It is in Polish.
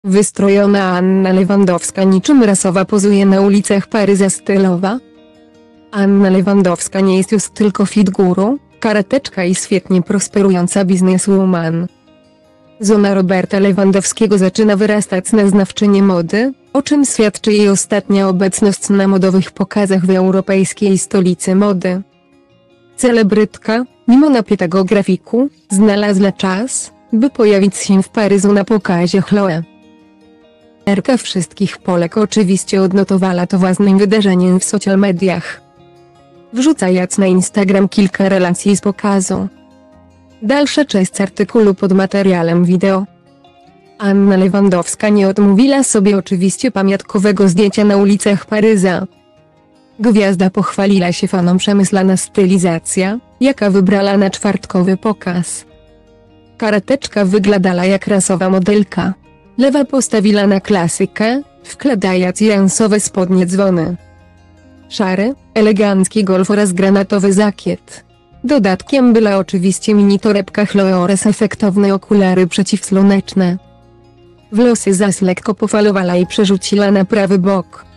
Wystrojona Anna Lewandowska niczym rasowa pozuje na ulicach Paryża stylowa. Anna Lewandowska nie jest już tylko fit guru, karateczka i świetnie prosperująca bizneswoman. Żona Roberta Lewandowskiego zaczyna wyrastać na znawczynię mody, o czym świadczy jej ostatnia obecność na modowych pokazach w europejskiej stolicy mody. Celebrytka, mimo napiętego grafiku, znalazła czas, by pojawić się w Paryżu na pokazie Chloé. Erka wszystkich Polek oczywiście odnotowała to ważnym wydarzeniem w social mediach, wrzucając na Instagram kilka relacji z pokazu. Dalsza część artykułu pod materiałem wideo. Anna Lewandowska nie odmówiła sobie oczywiście pamiątkowego zdjęcia na ulicach Paryża. Gwiazda pochwaliła się fanom przemyślana stylizacja, jaka wybrała na czwartkowy pokaz. Karateczka wyglądała jak rasowa modelka. Lewa postawiła na klasykę, wkładając jansowe spodnie dzwony. Szary, elegancki golf oraz granatowy zakiet. Dodatkiem była oczywiście mini torebka Chloé oraz efektowne okulary przeciwsłoneczne. Włosy zaś lekko pofalowała i przerzuciła na prawy bok.